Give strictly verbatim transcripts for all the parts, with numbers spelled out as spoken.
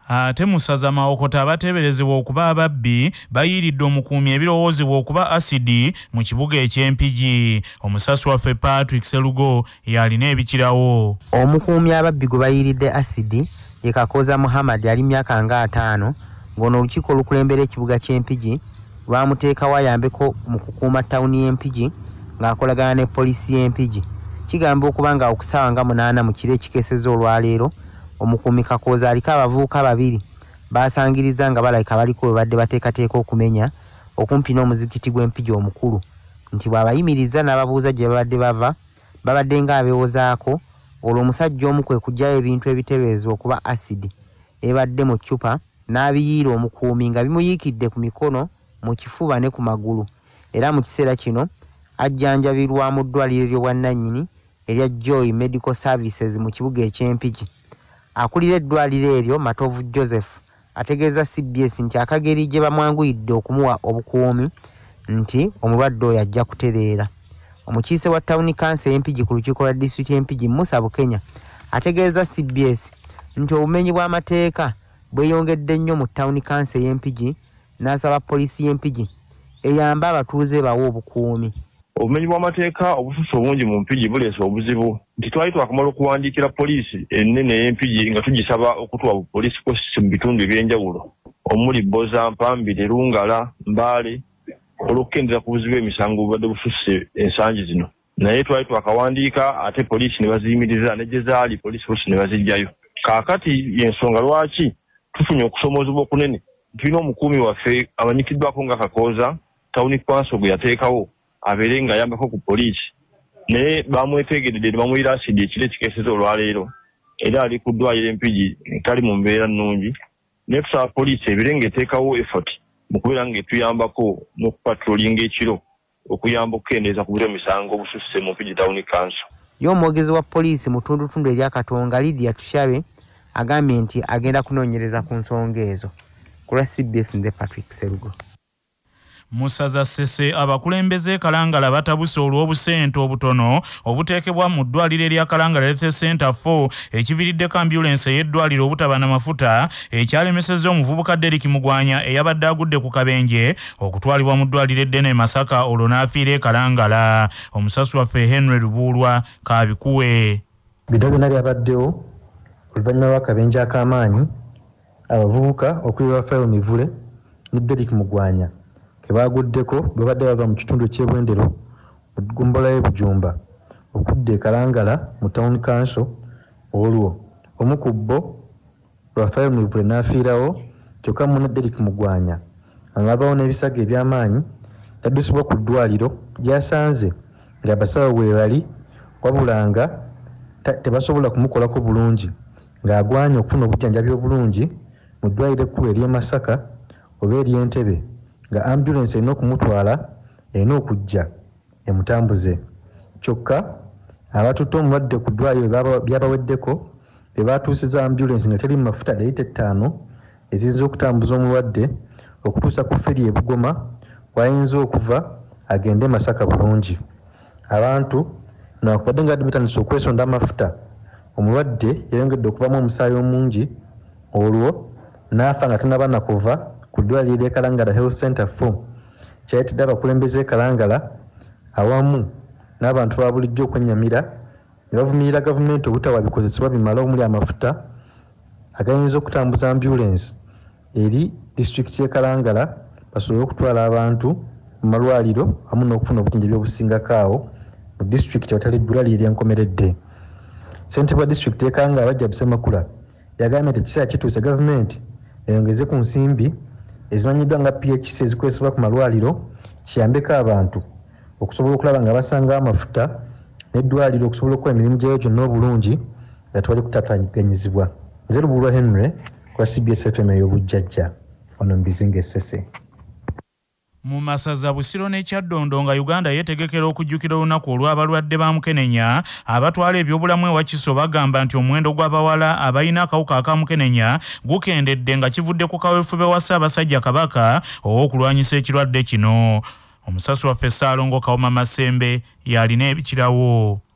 Ate musaza Mawokota abateeberezebwa okuba ababbi bayiiridde omukuumi ebirowoozebwa okuba asidi mu kibuga eky'Empigi. Omusasi waffe Patrick Serugo yalina ebikirawo. Omukuumi ababbi gwe bayiiridde asidi ye Kakoza Muhammad yali myaka nga ataano ng'ono olukiiko olukulembera ekibuga ky'Empigi lwamuteekawo ayambeko mu kukuuma ttawuni y'Empigi ng'akolagana ne poliisi y'Empigi. Kigamba okuba nga okusaawa nga munaana mu kiro ekikeeseza olwaleero omukuumi Kakoza aliko abavubuka babiri basangiriza nga balabika baliko bwe badde bateekateeka okumenya okumpi n'omuzikiti gw'Empigi omukulu nti bw'abayimiriza n'ababuuza gye babadde bava babadde ng'abeewozaako olwo omusajja omu kwe kuggyayo ebintu ebiteeberezebwa okuba asidi ebadde mu ccupa n'abiyiira omukuumi nga bimuyiikidde ku mikono mu kifuba ne ku magulu era mu kiseera kino ajjanjabirwa mu ddwaliro ly'obwannannyini erya Joy Medical Services mu kibuga eky'Empigi. Akulira eddwaliro eryo Matovu Joseph ategeeza C B S nti akageri gye bamwanguyidde okumuwa obukuumi nti omulwadde oyo ajja kutereera. Omukiise wa Town Council y'Empigi ku lukiiko lwa District y'Empigi Musa Bukenya ategeeza C B S nti obumenyi bw'amateeka bweyongedde nnyo mu Town Council y'Empigi n'asaba poliisi y'Empigi eyamba abatuuze bawo obukuumi. Obumenyi bw'amateeka obususse obungi mu Mpigi buleese obuzibu nti twali twakamala okuwandiikira poliisi ennene y'Empigi nga tugisaba okutuwa poliisi posisi mu bitundu eby'enjawulo omuli Boza, Mpambire, Lungala, Mbaale olw'okukendera ku buzibu emisango bubadde bususse ensangi zino. Naye twali twakawandiika ate poliisi ne baziyimiriza ne gye zaali poliisi posisi ne bazijjayo. Kaakati y'ensonga lwaki tufunye okusomoozebwa okunene tulina omukuumi waffe amanyikiddwako nga Kakoza Town Council gwe yateekawo abeere nga ayambako ku poliisi naye bamwetegedde ne bamuyira asidi ekiro ekikeeseza olwaleero era ali ku ddwaliro Empigi tali mu mbeera nnungi naye tusaba poliisi ebeere ng'eteekawo effort mu kubeera ng'etuyambako n'okupatrollinga ekiro okuyamba okukendeeza ku buli emisango obususse mu Mpigi Town Council. Ye omwogezi wa poliisi mu ttundutundu erya Katonga Lydia Tushabe agambye nti agenda kunoonyereza ku nsonga ezo. Ku lwa C B S nze Patrick Serugo. Musaza Sese abakulembeze Kalangala batabuse olw'obusente obutono obuteekebwa mu ddwaliro erya Kalangala Health Center four ekiviiriddeko ambulance y'eddwaliro obutaba na mafuta ekyalemesezza omuvubuka Derek Mugwanya eyabadde agudde ku kabenje okutwalibwa mu ddwaliro eddene e Masaka olwo n'afiira e Kalangala. Omusasi waffe Henry Lubuulwa kaabikuwe. Bino byonna byabaddewo oluvannyuma lw'akabenje ak'amaanyi abavubuka okulira Fayo Mivule ne Derek Mugwanya kebaguddeko babadde bava mu kitundu ky'Ebwendero mu ggombola y'e Bujumba okudda e Kalangala mu Town Council. Olwo omu ku bo Rafael Mivule n'afiirawo kyokka munne Derek Mugwanya ng'abawo n'ebisago eby'amaanyi yaddusibwa ku ddwaliro gy'asanze ng'abasawo bwe bali wabula nga tebasobola kumukolako bulungi ng'agwanya okufuna obujjanjabi obulungi mu ddwaliro ekkulu ery'e Masaka oba ery'Entebe nga ambulance erina okumutwala erina okujja emutambuze. Kyokka abatutte omulwadde ku ddwaliro byabaweddeko be baatuusiza ambulance nga teri mu mafuta derita ettaano eziyinza okutambuza omulwadde okutuusa ku feri e Bugoma wayinza okuva agende Masaka bulungi. Abantu nakubadde nga batandise okwesonda amafuta omulwadde yayongedde okuvamu omusaayi omungi olwo n'afa nga tanaba na kuva ku ddwaliro e Kalangala Health Center four kyayitidde abakulembeze e Kalangala awamu n'abantu ba bulijjo okwennyamira ne bavumirira gavumenti obutawa bikozesebwa bimala omuli amafuta agayinza okutambuza ambulance eri disitulikiti y'e Kalangala basobole okutwala abantu mu malwaliro amu n'okufuna obujjanjabi obusingako awo mu disitulikiti awatali eddwaliro eryenkomeredde. Ssentebe wa disitulikiti y'e Kalangala Bajja Bisemakula yagambye nti ekiseera kituuse gavumenti eyongeze ku nsimbi ezimanyiddwa nga P H C ezikozesebwa ku malwaliro kiyambeko abantu okusobola okulaba nga basanga amafuta n'eddwaliro okusobola okukola emirimu gyayo gyonna obulungi nga tewali kutaataganyizibwa. Nze Lubuulwa Henry kwa C B S F M ey'obujjajja wano mu Bizinga Essese. Mu masaza Busiro ne Kyaddondo nga Uganda yeetegekera okujjukira olunaku olw'abalwadde ba Mukenenya abatwala ebyobulamu ewa Kiso bagamba nti omuwendo gw'abawala abalina akawuka aka Mukenenya gukendedde nga kivudde ku kaweefube wa Ssaabasajja Kabaka ow'okulwanyisa ekirwadde kino. Omusasi waffe Ssaalongo Kawoma Masembe yalina ebikirawo.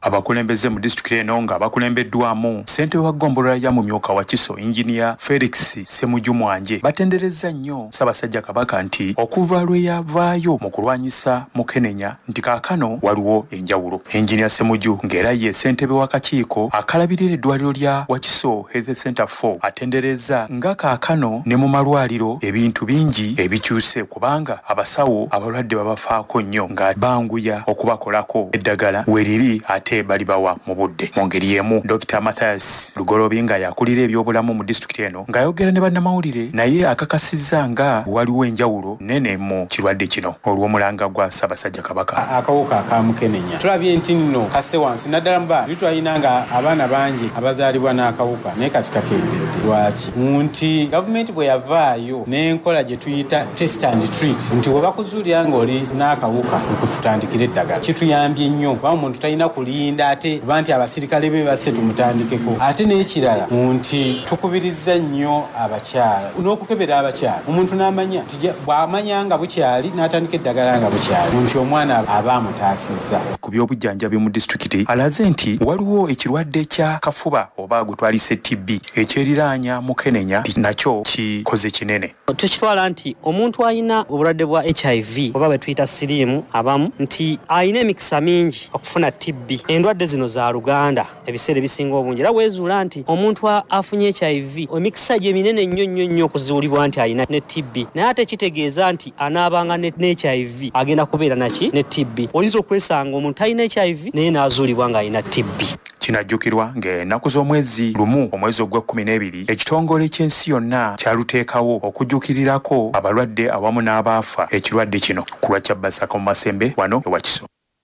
abakulembeze mu district eno nga bakulembeddwamu ssentebe wa ggombolola ya Mumyuka Wakiso Engineer Felix Semujumwanje batenderezza nnyo Ssaabasajja Kabaka nti okuva lwe yavaayo mu kulwanyisa Mukenenya nti kaakano waliwo enjawulo. Engineer Semuju ng'era ye ssentebe w'akakiiko akalabirira eddwaliro lya Wakiso Health Center four atenderezza nga kaakano ne mu malwaliro ebintu bingi ebikyuse kubanga abasawo abalwadde babafaako nnyo nga banguya okubakolako eddagala weriri ate balibawa mu budde. Mu ngeri y'emu Doctor Mathias Lugolobi nga yakulira ebyobulamu mu district eno ng'ayogera ne bannamawulire naye akakasizza nga waliwo enjawulo nene mu kirwadde kino olw'omulanga gwa Ssaabasajja Kabaka. Akawuka aka Mukenenya tulabye nti nno kasse wansi naddala mba bitwalina nga abaana bangi abazaalibwa n'akawuka naye kati kakendeddwa lwaki nti gavumenti bwe yavaayo n'enkola gye tuyita test and treat nti bwe bakuzuulira ng'oli n'akawuka okututandikira eddagala kituyambye nnyo kuba omuntu talina kulinda ate kuba nti abasirikale be basse tumutandikeko ate n'ekirala nti tukubirizza nnyo abakyala n'okukebera abakyala omuntu n'amanya nti bw'amanya nga bukyali n'atandika eddagala nga bukyali nti omwana aba amutaasizza. Ku by'obujjanjabi mu disitulikiti alaze nti waliwo ekirwadde kya kafuba oba gwe twalise T B ekyeriraanya Mukenenya nakyo kikoze kinene. Tukitwala nti omuntu alina obulwadde bwa H I V oba bwe tuyita siriimu abamu nti alina emikisa mingi okufuna T B. Endwadde zino za Luganda ebiseera ebisinga obungi era weezuula nti omuntu afunye H I V emikisa gye minene nnyo nnyo nnyo okuzuulibwa nti alina ne T B naye ate kitegeeza nti anaabanga ne H I V agenda kubeera naki ne T B. Oyinza okwesanga omuntu alina H I V naye n'azuulibwa ng'alina T B. Kinajjukirwa ng'ennaku z'omwezi lumu omwezi ogw'ekkumi n'ebiri ekitongole ky'ensi yonna kyaluteekawo okujjukirirako abalwadde awamu n'abaafa ekirwadde kino ku lwa Kyabbasaka mu Masembe wano e Wakiso.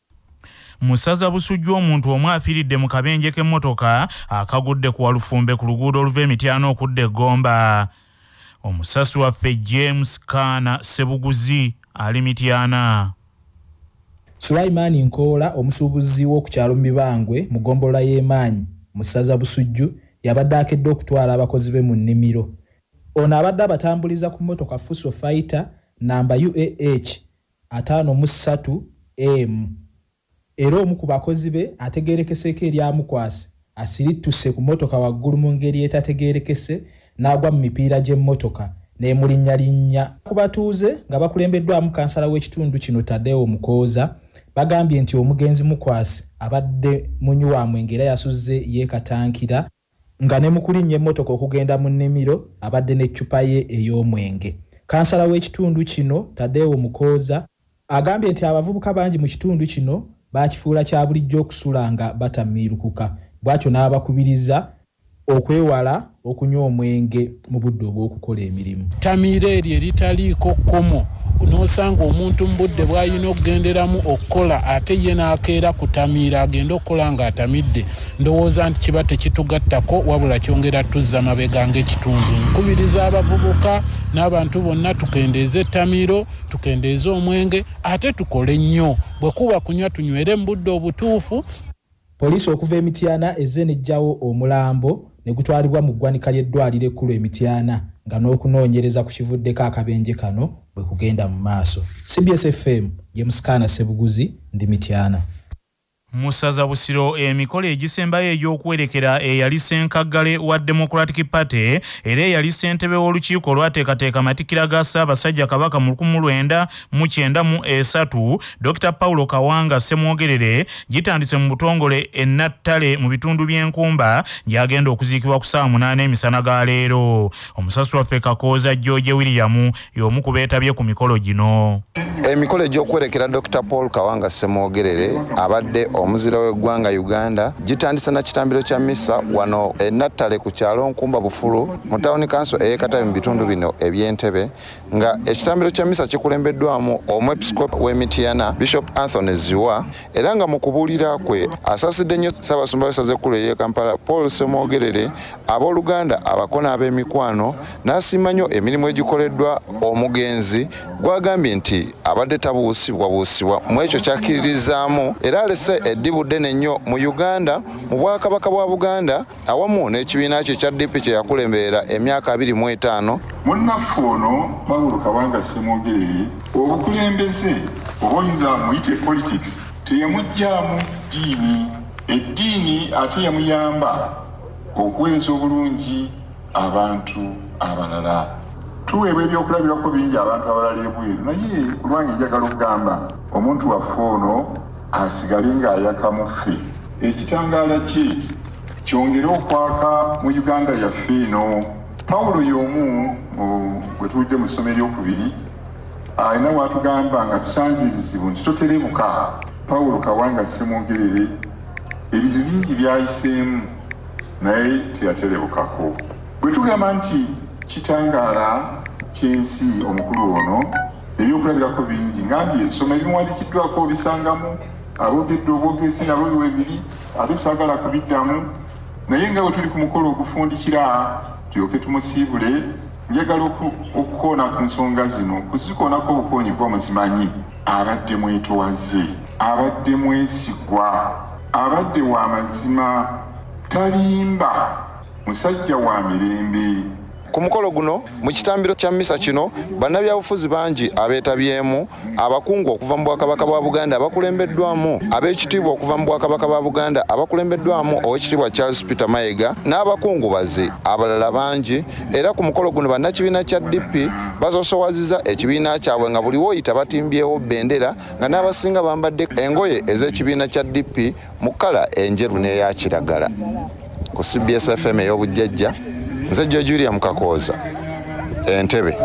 Musaza Busujju omuntu omu afiiridde mu kabenje k'emmotoka akagudde ku Walufumbe ku luguudo oluva Emityana okudda e Gomba. Omusasi waffe James Kaana Sebuguzi ali Mityana. Sulaimani Nkoola omusuubuzi w'oku kyalo Mibangwe mu ggombolola y'Emaanyi Musaza Busujju yabadde akedde okutwala abakozi be mu nnimiro. Ono abadde abatambuliza ku mmotoka Fuso Fighter namba U A H ataano mu ssatu M. Era omu ku bakozi be ategeerekeseeko eryamukwase asirittuse ku mmotoka waggulu mu ngeri etategeerekese n'agwa mu mipiira gy'emmotoka n'emulinnyalinnya. Ku batuuze nga bakulembeddwamu kansala w'ekitundu kino Tadeo Mukooza bagambye nti omugenzi mukwasi abadde munywa mwenge era yasuzze yeekatankira nga ne mu kulinnya emmotoka okugenda mu nnimiro abadde n'eccupa ye ey'omwenge. Kansala w'ekitundu kino Tadeo Mukooza agambye nti abavubuka bangi mu kitundu kino bakifuula kya bulijjo okusula nga batamiirukuka bw'atyo n'abakubiriza okwewala okunywa omwenge mu budde obw'okukola emirimu. Tamiira eryo eritaliiko kkomo n'osanga omuntu mu budde bw'alina okugenderamu okukola ate ye n'akeera kutamiira agenda okukola ng'atamidde ndowooza nti kiba tekitugattako wabula kyongera tuzza mabega ng'ekitundu. Nkubiriza abavubuka n'abantu bonna tukendeeze ettamiiro tukendeeze omwenge ate tukole nnyo bwe kuba kunywa tunywere mu budde obutuufu. Poliisi okuva Emityana ezze n'eggyawo omulambo ne gutwalibwa mu ggwanika ly'eddwaliro ekkulu Emityana nga n'okunoonyereza ku kivuddeko akabenje kano bwe kugenda mu maaso. C B S F M James Kaana Sebuguzi ndi Mityana. Musaza Busiro emikolo egisembayo egy'okwerekera eyali ssenkaggale wa Democratic Party era eyali ssentebe w'olukiiko olwateekateeka amatikira ga Ssaabasajja Kabaka mu lukumi lwenda mu kyenda mu esatu Doctor Paulo Kawanga Ssemwogerere gitandise mu butongole e Nattale mu bitundu by'enkumba gy'agenda okuziikibwa ku ssaawa munaana emisana ga leero. Omusasi waffe Kakooza George William y'omu ku beetabye ku mikolo gino. Emikolo egy'okwerekera Doctor Paul Kawanga Ssemwogerere abadde omuzira w'eggwanga Uganda gitandisa na kitambiro kya misa wano e Nattale ku kyalo Nkumba Bufulu mu Town Council ey'Ekatabi mu bitundu bino eby'Entebe nga ekitambiro kya misa kikulembeddwamu omwepiskopi w'Emityana Bishop Anthony Ziwa era nga mu kubuulira kwe asaasidde nnyo Ssaabasumba w'essaza ekkulu ery'e Kampala Paul Ssemwogerere abooluganda abakona ab'emikwano n'asiima nnyo emirimu egikoleddwa omugenzi gw'agambye nti abadde tabuusibwa buusibwa mu ekyo kyakkiririzaamu era alese eddibu ddene nnyo mu Uganda mu Bwakabaka bwa Buganda awamu n'ekibiina kye ekya D P kye yakulemberera emyaka abiri mu etaano. Munnaffe ono Paulo Kawanga Ssemwogerere obukulembeze oba oyinza muyite politics teyamuggyaamu ddiini eddiini ate yamuyamba okuweereza obulungi abantu abalala. Tuweebwa ebyokulabirako bingi abantu abalala ebweru, naye ku lwange njagala okugamba omuntu waffe ono asigale ng'ayaka ffe. Ekitangaala kye kyongere okwaka mu Uganda yaffe eno. Pawulo y'omu bwe tuwudde mu ssomo eryokubiri alina watugamba nga tusanzirizibwa nti toterebuka. Pawulo Kawanga Ssemwogerere ebizibu bingi byayiseemu naye teyaterebukako. Bwe tugamba nti kitangaala ky'ensi omukulu ono ebyokulabirako bingi ngambye ensoma ebimuwandikiddwako obisangamu aboogedde obwogezi nabo biwebiri ate saagala kubiddamu naye nga bwe tuli ku mukolo ogufundikira tulyoke tumusiibule. Njagala okukoona ku nsonga zino kuzikoonako obukoonyi bwa muzimanyi abadde mwetowaze abadde mwesigwa abadde wa mazima talimba musajja wa mirembe. Ku mukolo guno mu kitambiro kya mmisa kino bannabyabufuzi bangi abeetabyemu, abakungu okuva mu Bwakabaka bwa Buganda abakulembeddwamu ab'ekitiibwa okuva mu Bwakabaka bwa Buganda abakulembeddwamu Oweekitiibwa Charles Peter Mayiga n'abakungubazi abalala bangi. Era ku mukolo guno bannakibiina kya D P basosowaziza ekibiina kyabwe nga buli woyita batimbyewo bendera nga n'abasinga bambadde engoye ez'ekibiina kya D P mu kkala enjeru n'eya kiragala. Ku C B S F M ey'obujjajja nze Julia Mukakoza Entebbe.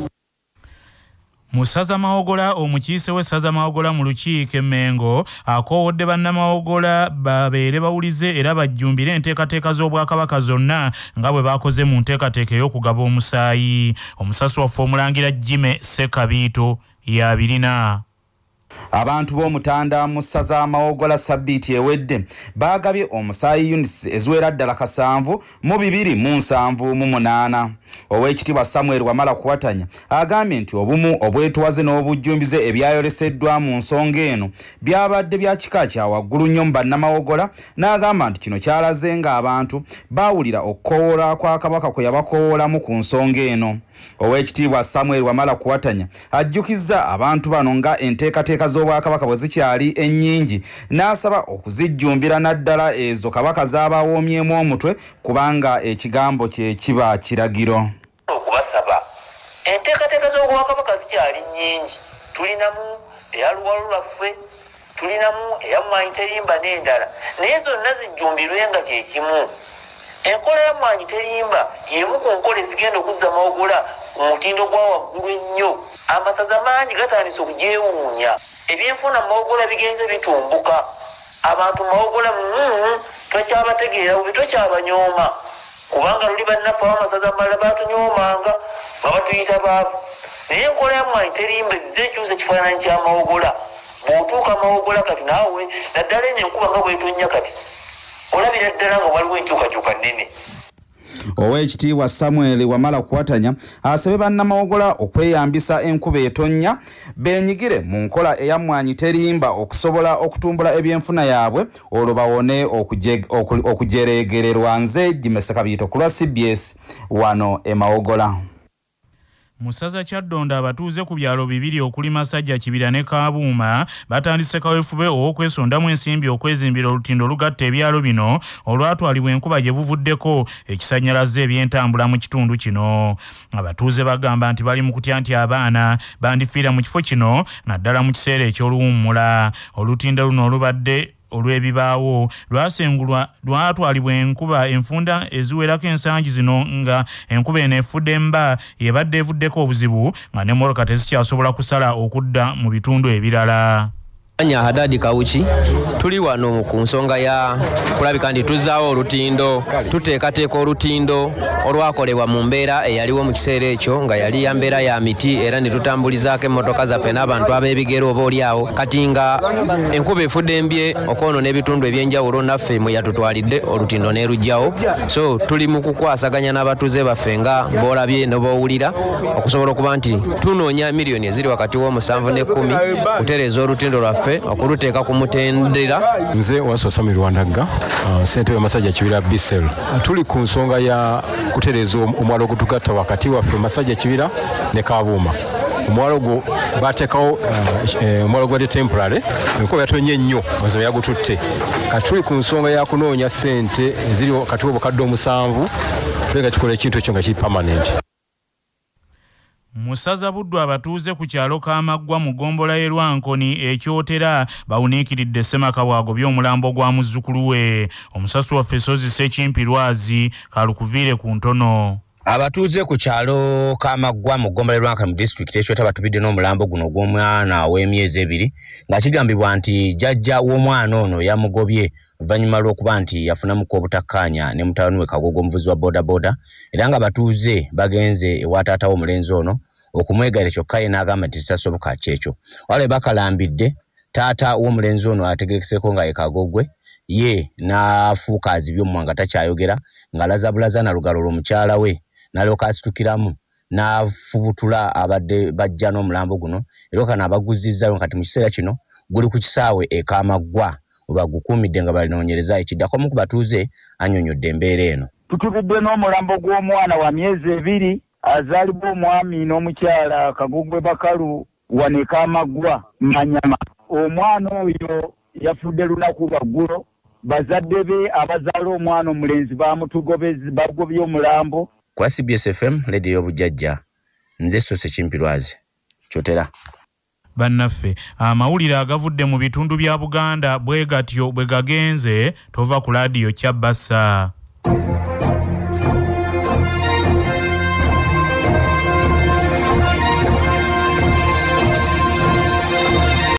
Musaza Mawogola omukiise w'essaza Mawogola mu lukiiko e Mengo akoowodde bannamawogola babeere bawulize era bajjumbire enteekateeka z'Obwakabaka zonna nga bwe baakoze mu nteekateeka ey'okugaba omusaayi. Omusasi waffe Omulangira Jime Sekabiito y'abirina. Abantu b'omutanda mu ssaza Mawogola sabbiiti ewedde baagabye omusaayi units eziwera ddala kasanvu mu bibiri mu nsanvu mu munaana. Oweekitiibwa Samuel Wamala Kuwatanya agambye nti obumu obwetwaze n'obujjumbize ebyayoleseddwa mu nsonga eno byabadde bya kika kya waggulu nnyo mu bannamawogola, n'agamba nti kino kyalaze ng'abantu baawulira okukoowoola kwa Kabaka kwe yabakowoolamu ku nsonga eno. Oweekitiibwa Samuel Wamala Kuwatanya ajjukizza abantu bano nga enteekateeka z'Obwakabaka bwe zikyali ennyingi, n'asaba okuzijjumbira naddala ezo Kabaka z'abawoomyemu omutwe kubanga ekigambo kye kiba kiragiro. Okubasaba enteekateeka z'Obwakabaka zikyali nnyingi, tulinamu eya Luwalo lwaffe, tulinamu eya Mwanyi Terimba n'endala, naye zonna zijjumbirwe nga kye kimu. Enkola ya Mwanyi Terimba y'emu ku nkola ezigenda okuzza Mawogola ku mutindo gwa waggulu ennyo. Amasaza mangi gatandise okugyewuunya, ebyenfuna Mawogola bigenze bitumbuka. Abantu Mawogola mm, tokyabategeera bubi, tokyabanyooma kubanga luli bannaffe ab'amasaza amalala batunyoomanga nga batuyita baavu. Naye enkola ya Mwanyi Terimba ezizze ekyusa ekifaananyi kya Mawogola. Bw'otuuka Mawogola kati naawe naddala eno enkuba nga bw'etonnya kati olabira ddala nga waliwo enkyukakyuka nnene. Oweekitiibwa Samuel Wamala Kuwatanya asabye bannamawogola okweyambisa enkuba etonnya beenyigire mu nkola eya Mwanyi Terimba okusobola okutumbula ebyenfuna yaabwe olwo bawone okujeregererwa. Nze Jime Sekabiito ku lwa C B S wano e Mawogola. Musaza Kyadonda abatuuze ku byalo bibiri okuli Masajja Kibira ne Kabuuma batandise kaweefube ow'okwesondamu ensimbi okwezimbira olutindo olugatta ebyalo bino olwatwalibwa enkuba gye buvuddeko ekisannyalaze ebyentambula mu kitundu kino. Abatuuze bagamba nti bali mu kutya nti abaana bandifiira mu kifo kino naddala mu kiseera eky'oluwummula. Olutindo luno olubadde olw'ebibaawo lwasengulwa lwatwalibwa enkuba enfunda eziwerako ensangi zino nga enkuba eno efudde mba yebadde evuddeko obuzibu nga ne mmoloka tezikyasobola kusala okudda mu bitundu ebirala. Anya Hadadi Kawuki tuli wano ku nsonga ya kulabika nti tuzaawo olutindo, tuteekateeka olutindo olwakolebwa mu mbeera eyaliwo mu kiseera ekyo nga yali ya mbeera ya miti era ne tutambulizaako emmotoka zaffe n'abantu ab'ebigero oba oliawo. Kati nga enkuba efudde embye okwonoona ebitundu ebyenjawulo naffe mwe yatutwalidde olutindo n'erugjawo. So tuli mu kukwasaganya n'abatuuze baffe nga boolabye ne boowulira okusobola okuba nti tunoonya miliyoni eziri wakati w'omusanvu n'ekkumi kutereeza olutindo lwaffe okuluteeka ku mutendera. Nze Wasosa mu Rwandagga uh, ssentebe Masajja Kibira Bisel. Uh, tuli ku nsonga ya kutereeza omwalo ogutugatta wakati waffe Masajja Kibira ne Kabuuma. omwalo gwo bateekawo omwalo gwa temporary enkuba yatonye nnyo mazima yagututte kati tuli ku nsonga ya kunoonya ssente eziri kati obukadde omusanvu tulenga kikola ekintu ekyo nga kiri permanent. Musaza Buddu abatuuze ku kyalo Kamaggwa mu gombola y'e Lwankoni ekyotera bawuniikiridde Ssemakabwago by'omulambo gwa muzzukulu we. Omusasu waffe Sozi Ssekimpi Lwazi kalukuviire ku ntono. Abatuuze ku kyalo Kamaggwa mu gombola y'e Lwankoni mu district ekyotera batubidde n'omulambo guno gw'omwana w'emyezi ebiri nga kigambibwa nti jjajja w'omwana ono yamugobye oluvannyuma lw'okuba nti yafunamuko obutakkaanya ne mutabani we Kagogo omuvuzi wa boda boda era nga batuuze bagenze ewa taata w'omulenzi ono okumwegaira kyokka ye n'agamba nti kitasoboka kyekyo. Wale bakalambidde taata w'omulenzi ono ategekeseeko nga ye Kagogwe ye n'afuuka azibye omumwa nga takyayogera ng'alaza bulaza na lugalo lw'omukyala we n'alyoka asitukiramu n'afubutula abadde bajja n'omulambo guno era kana abaguzizzayo kati mu kiseera kino guli ku kisaawe e Kamaggwa bagukuumidde nga balinoonyereza ekiddako mu kubatuuze annyonnyodde embeera eno. Tutubidde n'omulambo gw'omwana wa myezi ebiri azaalibwa omwami n'omukyala Kagogwe Bakalu wane Kamaggwa Manyama. Omwana oyo yafudde lunaku lwaggulo bazadde be abazaala omwana omulenzi bamutugobezi bagobye omulambo. Kwa C B S F M ledi y'obujjajja nze Sose Kimpirwazi kyotera. Bannaffe amawulire agavudde mu bitundu bya Buganda bwe gatyo bwe gagenze tova ku laadiyo Kyabasa.